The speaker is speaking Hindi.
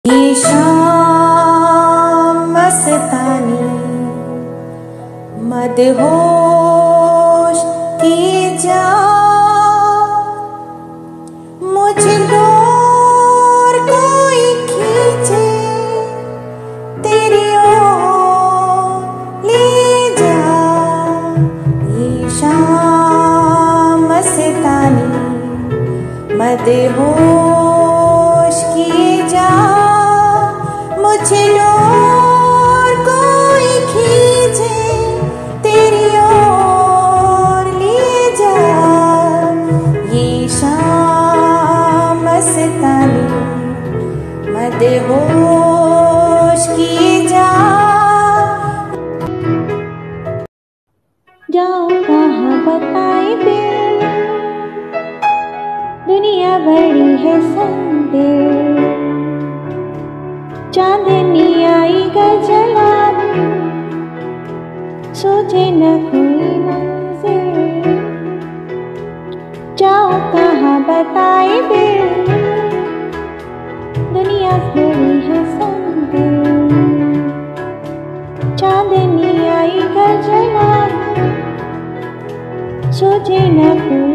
ये शाम मस्तानी मदहोश की जा मुझको और कोई खींचे तेरी ओर ले जा। ये शाम मस्तानी मदहोश की जा मुझे और कोई खींचे तेरी ओर ले जा। ये शाम मस्तानी मदहोश की जा। जाओ कहाँ बताए दिल, दुनिया बड़ी है संदेह। चांदनी आई गजला सोचे न कोई मंजिल। जाओ कहाँ बताए दिल, दुनिया बड़ी है संदेह। चांदनी आई गजला सोचे न कोई